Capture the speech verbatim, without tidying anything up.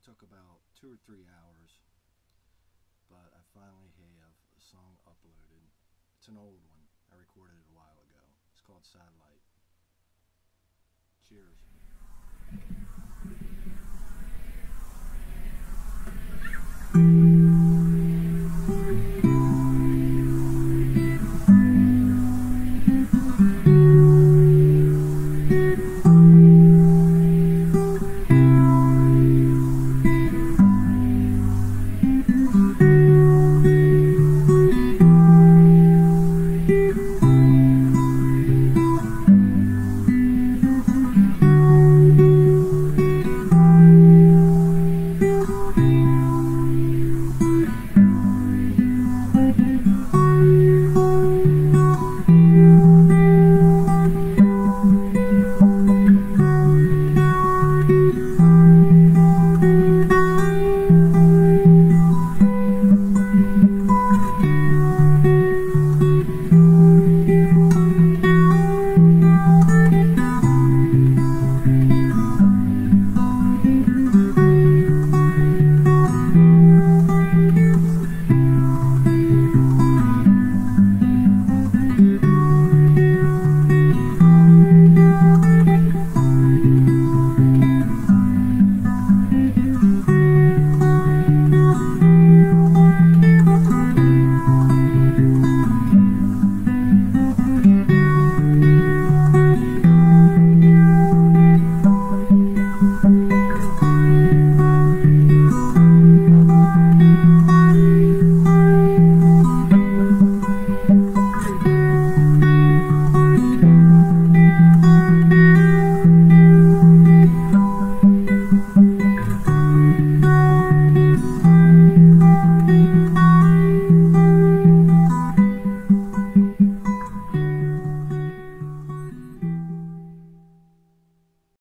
took about two or three hours, but I finally have a song uploaded. It's an old one. I recorded it a while ago. It's called Satellite. Cheers. Thank you.